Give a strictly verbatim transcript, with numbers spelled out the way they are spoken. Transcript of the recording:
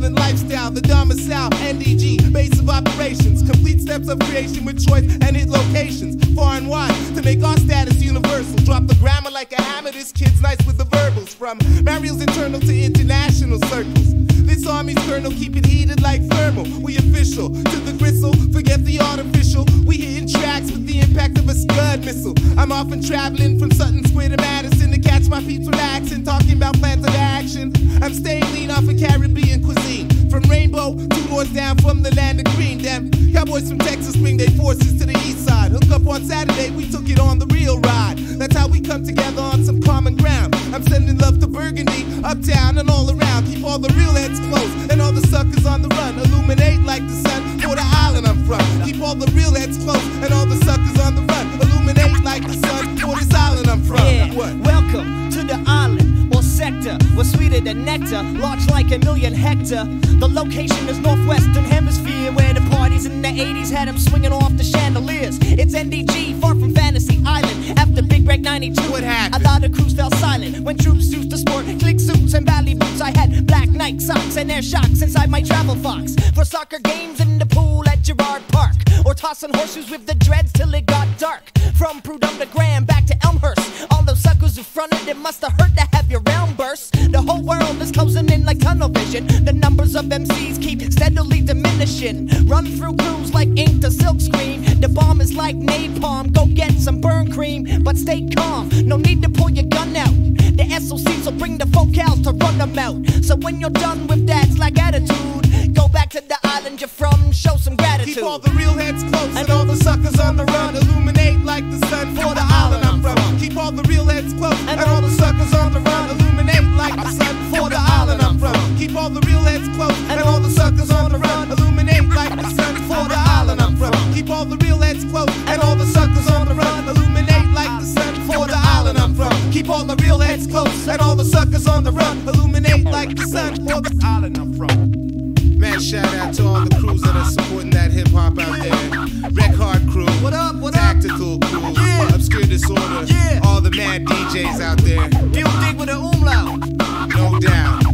violent lifestyle, the domicile, N D G, base of operations, complete steps of creation with choice and hit locations, far and wide, to make our status universal. Drop the grammar like a hammer, this kid's nice with the verbals, from Mariel's internal to international circles. This army's colonel, keep it heated like thermal. We official, to the gristle, forget the artificial. We hitting tracks with the impact of a Scud missile. I'm often traveling from Sutton Square to Madison to catch my peeps relaxing, talking about plans of action. I'm staying lean off of Caribbean cuisine, from Rainbow, two doors down from the land of green. Them cowboys from Texas bring their forces to the east side. Hook up on Saturday, we took it on the real ride. That's how we come together on some common ground. I'm sending love to Burgundy, uptown and all around. Keep all the real heads close and all the suckers on the run. Illuminate like the sun for the island I'm from. Keep all the real heads close and all the suckers on the run. Illuminate like the sun for this island I'm from. Yeah, what? Welcome to the island or sector. We're sweeter than nectar, large like a million hectare. The location is northwestern hemisphere, where the parties in the eighties had them swinging off the chandeliers. It's N D G, far from Fantasy Island. After Big Break ninety-two, What happened? a lot of crews fell silent when troops used to sport click suits and valley boots. I had black Nike socks and air shocks inside my travel fox for soccer games in the pool at Girard Park, or tossing horseshoes with the dreads till it got dark. From Prudhomme to Graham back to Elmhurst, all those suckers who fronted, it must have hurt to have your realm burst. The whole world is closing in like tunnel vision. The numbers of M Cs keep steadily diminishing. Run through crews like ink to silk screen. The bomb is like napalm, go get some burn cream, but stay calm, no need to pull your gun out. The S O Cs will bring the focals to run them out. So when you're done with that slack attitude, go back to the island you're from, show some gratitude. Keep all the real heads close and all the suckers on the run. Illuminate like the sun for the island I'm from. Keep all the real heads close and all the suckers on the run. Illuminate like the sun for the island I'm from. Keep all the real heads close and all the suckers on the run. Illuminate like the sun for the island I'm from. Keep all the real heads close and all the suckers on the run. Illuminate like the sun for the island I'm from. Keep all the real heads close and all the suckers on the run. Illuminate like the sun for the island I'm from. Man, shout out to all the crews that are supporting that hip hop out there. Rec Hard crew, What up, what up? Tactical crew, Yeah. Obscure Disorder, Yeah. all the mad D Js out there, Deal dig with an umlaut. no doubt.